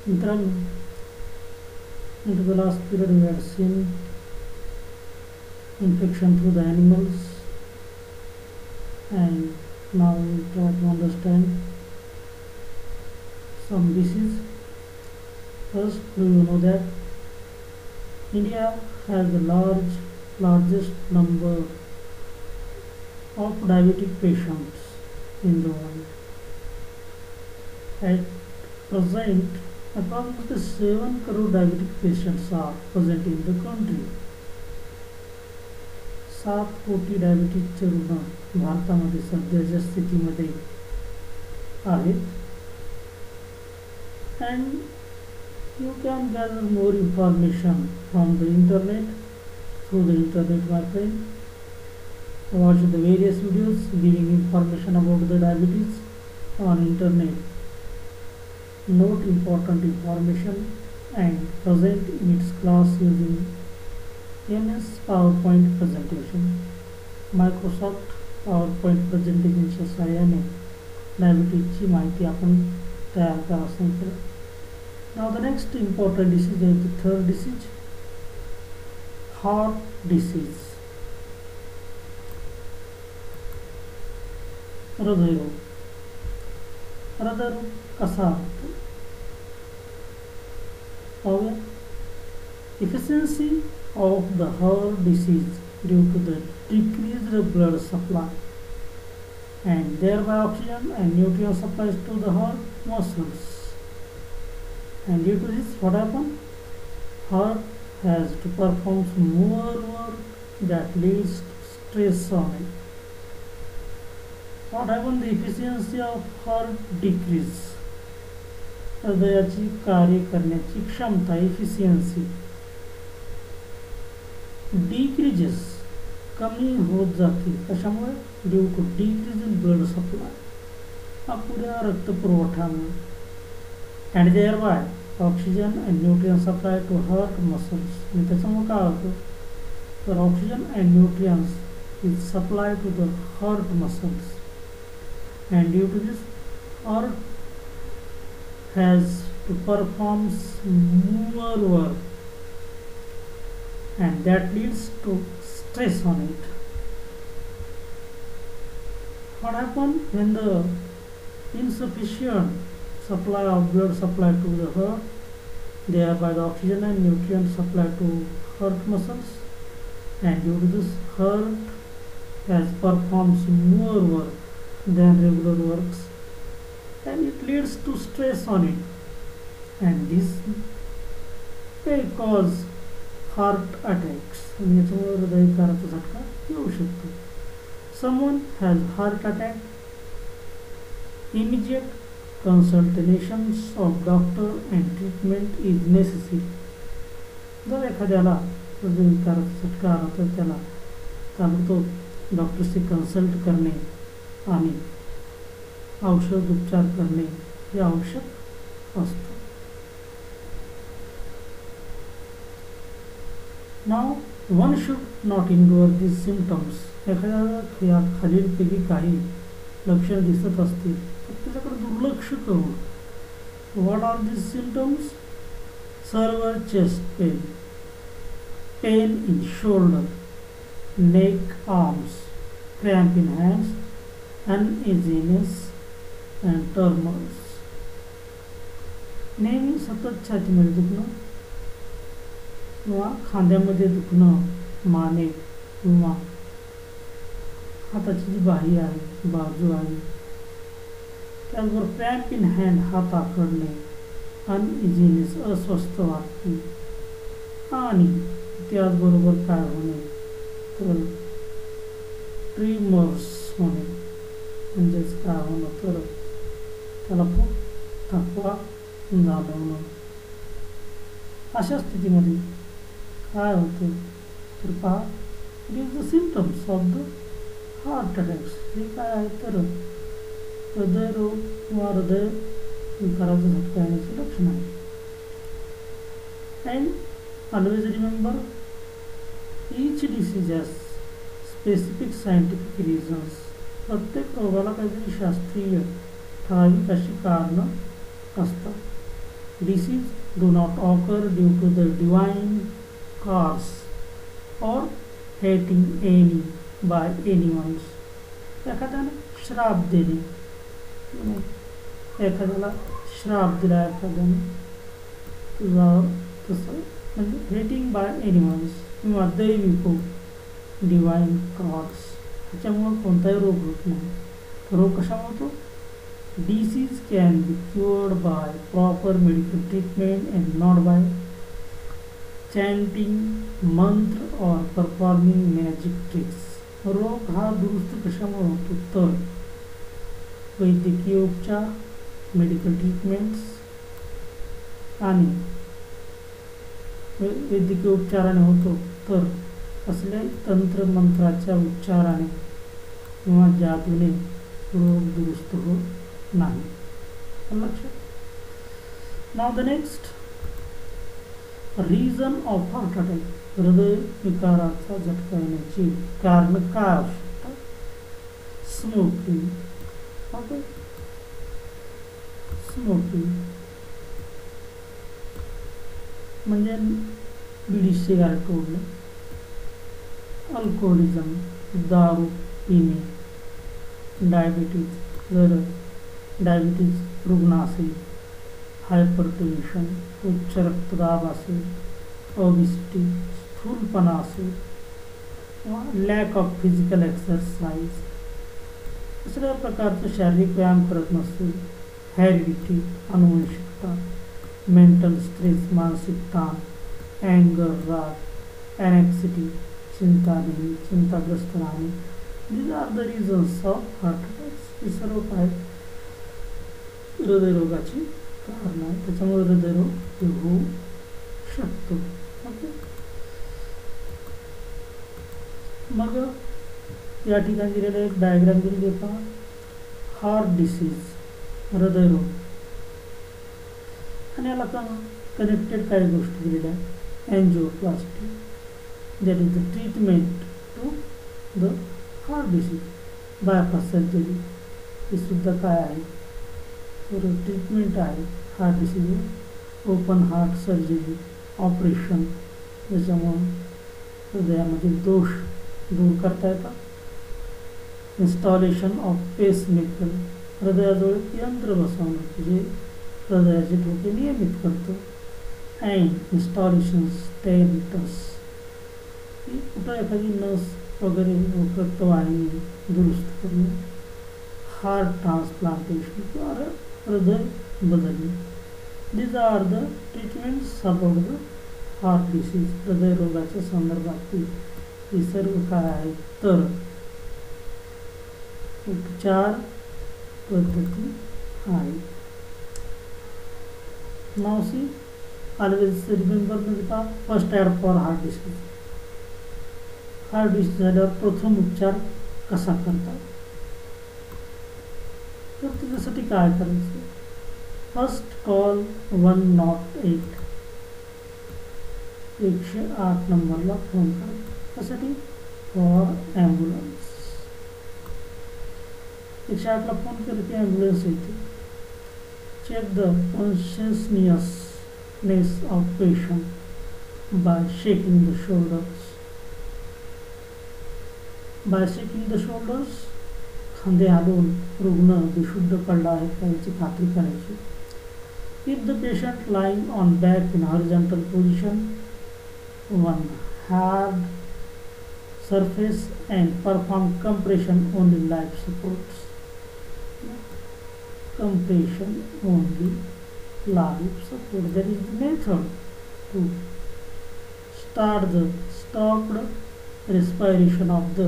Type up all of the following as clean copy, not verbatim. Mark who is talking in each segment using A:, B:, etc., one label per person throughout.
A: मित्रांनो, into the last period we had seen infection through the animals, and now we try to understand some disease. First, do you know that India has the largest number of diabetic patients in the world. At present, approximately 7 crore diabetic patients are present in the country. 7 कोटी डायबिटीजचे रुग्ण भारतामध्ये सध्याच्या स्थितीमध्ये आहेत. And you can gather more information from the internet, through the internet marketing. Watch the various videos giving information about the diabetes on internet. Note important information and present in its class using MS PowerPoint presentation. Microsoft PowerPoint प्रेझेंटेशनच्या सहाय्याने डायबिटीजची माहिती आपण तयार करा सांगितलं. Now the next important disease is the third disease, heart disease. हृदयरोग. हृदयरोग कसा होतो? पाहूया. Efficiency of the heart disease due to the decreased blood supply and thereby oxygen and nutrient supplies to the heart muscles. And due to this, what happens? Heart has to perform more work that leads to stress on it. What happens? The efficiency of heart decrease. हृदयाची कार्य करण्याची क्षमता efficiency decreases, कमी होत जाते. कशामुळे? Due to decrease in blood supply, अपुऱ्या रक्तपुरवठ्यामुळे. and thereby oxygen and nutrient supply to heart muscles. आणि त्याच्यामुळे काय होतं? तर oxygen and nutrients is supplied to the heart muscles, and due to this, heart has to perform more work, and that leads to stress on it. What happens when the insufficient supply of blood supply to the heart, thereby the oxygen and nutrient supply to heart muscles, and due to this, heart has performs more work than regular works, and it leads to stress on it, and this may cause heart attacks. आणि याच्यामुळे हृदयविकाराचा झटका येऊ शकतो. Someone has heart attack, immediate consultations of doctor and treatment is necessary. जर एखाद्याला हृदयविकाराचा झटका आला तर त्याला ताबडतोब डॉक्टरशी कन्सल्ट करणे आणि औषध उपचार करणे हे आवश्यक असतं. Now one should not ignore these symptoms. एखाद्याला या खालीलपैकी काही लक्षण दिसत असतील तर त्याच्याकडे दुर्लक्ष करू. What are these symptoms? Severe chest pain, pain in shoulder, neck, arms, cramp in hands, uneasiness and tremors. नेहमी सतत छातीमध्ये दुखणं किंवा खांद्यामध्ये दुखणं, माने किंवा हाताची जी बाही आहे, बाजू आहे, त्याचबरोबर क्रॅम्प इन हँड, हात आखडणे, अनइझीनेस, अस्वस्थ वाटणे, आणि त्याचबरोबर काय होणे तर ट्रिमर्स होणे, म्हणजेच काय होणं तर त्याला खूप थकवा जाणवणं. अशा स्थितीमध्ये काय होतं तर पहा, it is the symptoms of the heart attacks. हे काय आहे तर हृदयरोग किंवा हृदय विकाराचा झटका येण्याचे लक्षण आहे. And always remember, each disease has specific scientific reasons. प्रत्येक रोगाला काहीतरी शास्त्रीय ठराविक अशी कारणं असतात. Disease do not occur due to the divine cause or hating any by anyone. एखाद्याने श्राप देणे, एखाद्याला श्राप दिला एखाद्याने तुझा तसं म्हणजे हेटिंग बाय एनिमल्स किंवा दैवी कोप डिवाइन कॉज, त्याच्यामुळं कोणताही रोग होत नाही. रोग कशामुळे होतो? Disease can be cured by proper medical treatment and not by chanting mantra और परफॉर्मिंग मॅजिक ट्रिक्स. रोग हा दुरुस्त कशामुळे होतो? तर वैद्यकीय उपचार, मेडिकल ट्रीटमेंट्स आणि वैद्यकीय उपचाराने होतो, तर असले तंत्रमंत्राच्या उच्चाराने किंवा जादूने रोग दुरुस्त होत नाही. लक्षात. Now the next reason of heart attack. हृदय विकाराचा झटका येण्याची कारण काय असू शकतात? स्मोकिंग. ओके, स्मोकिंग म्हणजे बिडी सिगारेट ओढणे, अल्कोहोलिझम दारू पिणे, डायबिटीज जर डायबिटीज रुग्ण असेल, हायपरटेन्शन उच्च रक्तदाब असेल, ओबिसिटी स्थूलपणा असेल किंवा लॅक ऑफ फिजिकल एक्सरसाइज, दुसऱ्या प्रकारचं शारीरिक व्यायाम करत नसेल, हेरिडिटी अनुवंशिकता, मेंटल स्ट्रेस मानसिक ताण, अँगर राग, एनेक्सिटी चिंता नेहमी चिंताग्रस्त राहणे. These are the reasons of heart attacks. हे सर्व काय हृदयरोगाची कारण आहे, त्याच्यामुळे हृदयरोग होऊ शकतो. ओके, मग या ठिकाणी दिलेलं एक डायग्राम दिलेली आहे पहा. हार्ट डिसीज हृदयरोग आणि याला कनेक्टेड काही गोष्टी दिलेल्या आहेत. Angioplasty that is the treatment to the heart disease. Bypass surgery हे सुद्धा काय आहे? तर ट्रीटमेंट आहे हार्ट डिसीजवर. ओपन हार्ट सर्जरी ऑपरेशन, ज्याच्यामुळं हृदयामधील दोष दूर करता येतात. इन्स्टॉलेशन ऑफ पेसमेकर, हृदयाजवळ यंत्र बसवणं जे हृदयाचे ठोके नियमित करतो. अँड इन्स्टॉलेशन स्टेटस, कुठं एखादी नस वगैरे रक्तवाहिनी दुरुस्त करणे. हार्ट ट्रान्सप्लांटेशन किंवा हृदय बदलणे. These are the treatments about the heart disease. हृदयरोगाच्या संदर्भातील हे सर्व काय आहे? तर उपचार पद्धती आहेत. नाव सी ऑलवेज रिमेंबर म्हणजे का first aid for heart disease. Heart disease झाल्यावर प्रथम उपचार कसा करतात? तर त्याच्यासाठी काय करायचं? फर्स्ट कॉल 108, 108 नंबरला फोन करायचा. त्यासाठी फॉर ॲम्ब्युलन्स. 108ला फोन केलं की ॲम्ब्युलन्स येते. Check the consciousness of patient by shaking the shoulders. By shaking the shoulders, खांदे हलवून रुग्ण बेशुद्ध पडला आहे का याची खात्री करायची. If the patient lying on back in horizontal position, one hard surface and perform compression only life supports. Compression only life support. That is the method to start the stopped respiration of the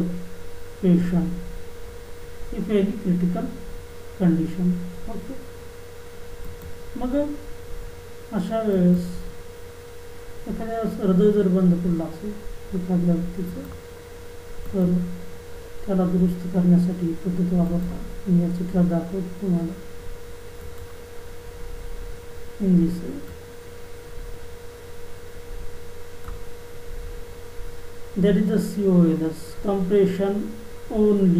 A: patient if any critical condition. Okay. मग अशा वेळेस एखाद्या हृदय जर बंद पडला असेल एखाद्या व्यक्तीचं, तर त्याला दुरुस्त करण्यासाठी पद्धत वापरतात. मी या चित्रात दाखवतो तुम्हाला. In this that is the COS, compression only.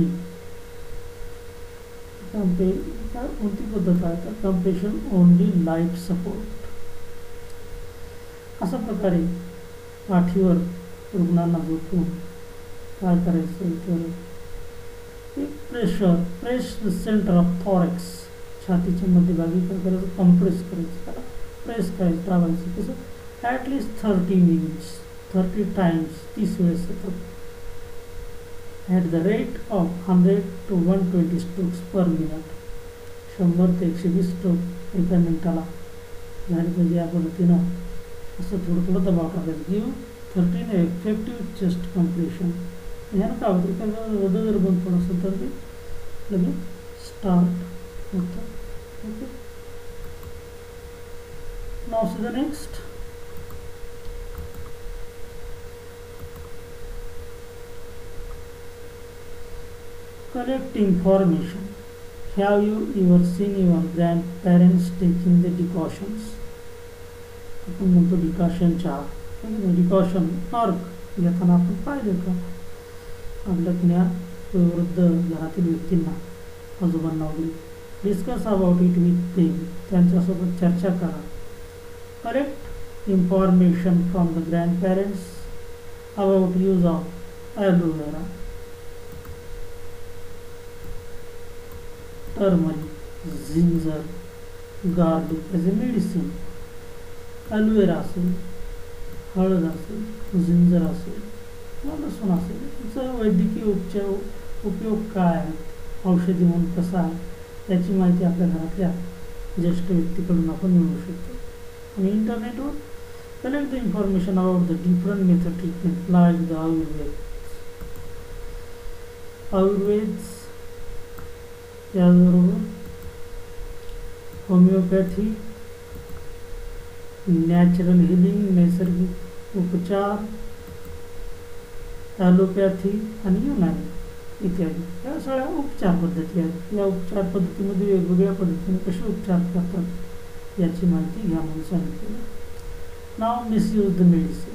A: कोणती पद्धत आहे? तर कंप्रेशन ओनली लाईफ सपोर्ट. अशा प्रकारे पाठीवर रुग्णांना झोपून काय करायचं तर एक press the centre of thorax, छातीच्या मध्यभागी काय करायचं, कम्प्रेस करायचं, त्याला प्रेस करायचं, दाबायचं. कसं ॲटलिस्ट 30 मिनिट्स, 30 टाइम्स, 30 वेळेस सतत, at the rate of 100 to 120 strokes per minute, 100 ते 120 स्ट्रोक एका मिनिटाला झाली पाहिजे. या पद्धतीनं असं थोडं थोडं दबाव टाकायचं. Give 13 effective chest compression. ह्यानं काय होतं, एखादा हृदय जर बंद पडत असेल तर ते लगेच स्टार्ट होतं. Okay, now see the next. Collect information. Have you ever seen your grandparents taking the decoctions? आपण म्हणतो डिकॉशन चहा, डिकॉशन अर्क घेताना आपण पाहिले का आपल्या कुण्या वृद्ध घरातील व्यक्तींना, आजोबांना वगैरे. Discuss about it with them, त्यांच्यासोबत चर्चा करा. Collect information from the grandparents about use of aloe vera, turmeric, ginger, garlic as a medicine. Aloe vera असेल, हळद असेल, जिंजर असेल, लसूण असेल, याचा वैद्यकीय उपयोग काय आहे, औषधी म्हणून कसा आहे, याची माहिती आपल्या घरातल्या ज्येष्ठ व्यक्तीकडून आपण मिळवू शकतो. आणि इंटरनेटवर collect the information about the different method treatment like the Ayurveda, त्याचबरोबर होमिओपॅथी, नॅचरल हिलिंग, नैसर्गिक उपचार, ॲलोपॅथी आणि युनानी इत्यादी. या सगळ्या उपचार पद्धती आहेत. या उपचार पद्धतीमध्ये वेगवेगळ्या पद्धतीने कसे उपचार करतात याची माहिती घ्या म्हणून सांगितलेलं. Now misuse the medicine.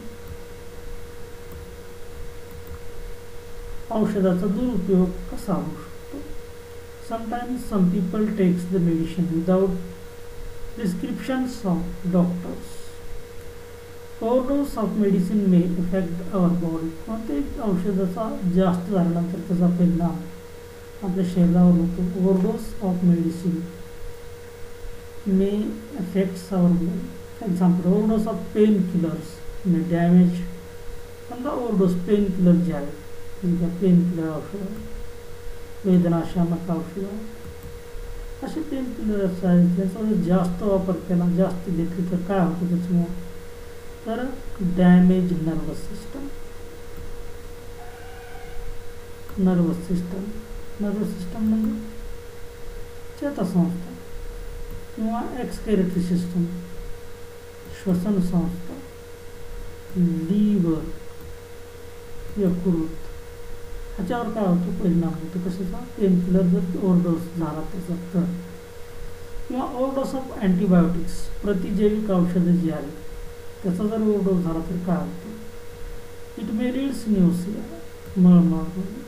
A: औषधाचा दुरुपयोग कसा होऊ शकतो. Sometimes some people takes the medicine without prescriptions of doctors. Overdose of medicine may affect our body. कोणत्याही औषधाचा जास्त झाल्यानंतर त्याचा परिणाम आपल्या शरीरावर होतो. Overdose of medicine may affects our body. Example, overdose of painkillers may damage. समजा overdose painkiller जे आहे, पेनकिलर औषध, वेदनाशामक औषधं, असे पेनकिलर्स आहेत. त्याचा जास्त वापर केला, जास्त घेतली तर काय होतं त्याच्यामुळं, तर damage nervous system. Nervous system म्हणजे चेतासंस्था किंवा एक्सक्रेटरी सिस्टम, श्वसन संस्था, लिव्हर, यकृत, ह्याच्यावर काय होतो, परिणाम होतो. कशाचा, पेनकिलर जर ओव्हरडोस झाला त्याचा तर. किंवा ओव्हरडोस ऑफ अँटीबायोटिक्स, प्रतिजैविक औषधं जी आहेत त्याचा जर ओव्हरडोस झाला तर काय होतं. इट मे रीड्स न्यूसिया, मळमळ,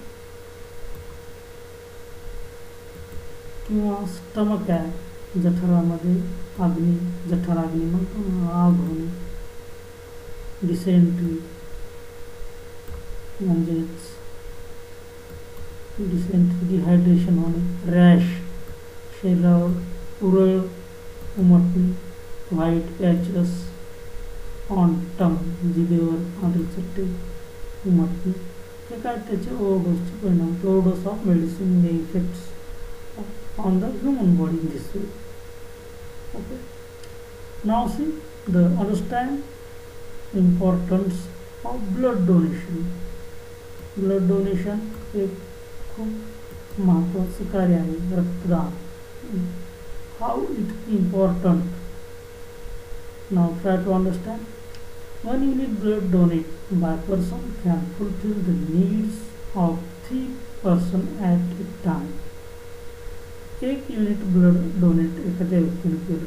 A: किंवा स्टमक ॲक, जठरामध्ये अग्नी, जठराग्नी म्हणतो ना, आग होणे, डिसेंट्री म्हणजेच डिहायड्रेशन होणे, रॅश, शरीरावर पुरळ उमटणे, व्हाईट पॅचेस ऑन टंग, जिभेवर पांढरे चट्टे उमटणे, हे काय त्याचे ओव्हरडोसचे परिणाम. Overdose of medicine may effects on the human body in this way. Okay, now see the understand importance of blood donation. Blood donation एक खूप महत्त्वाचं कार्य आहे, रक्तदान. How it important. Now try to understand. 1 unit blood donate by person can fulfill the needs of 3 person at a time. 1 unit blood donate एखाद्या व्यक्तीने केलं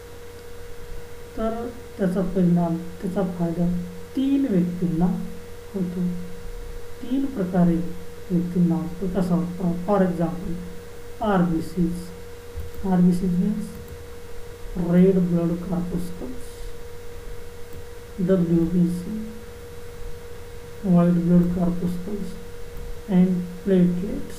A: तर त्याचा परिणाम, त्याचा फायदा 3 व्यक्तींना होतो. 3 प्रकारे व्यक्तींना होतो. कसा होतो, for example RBCs. RBCs means red blood corpuscles, WBC, white blood corpuscles and platelets.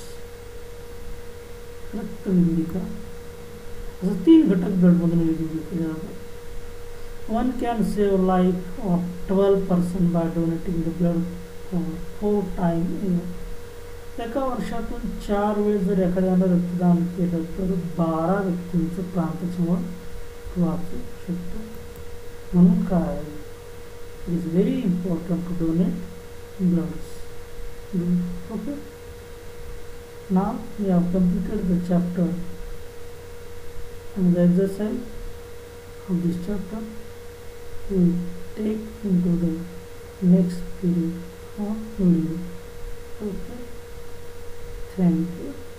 A: रक्तबिंदिका असं 3 घटक ब्लड मधून वेगवेगळे केले जातात. One can save life of 12% by donating the blood for 4 times a year. एका वर्षातून 4 वेळेस जर एखाद्यानं रक्तदान केलं तर 12 व्यक्तींचं प्राण त्याच्यामुळे वाचू शकतो. म्हणून काय, it is very important to donate bloods. Okay. Now we have completed the chapter and the exercise of this chapter we will take into the next period of video. Okay. Thank you.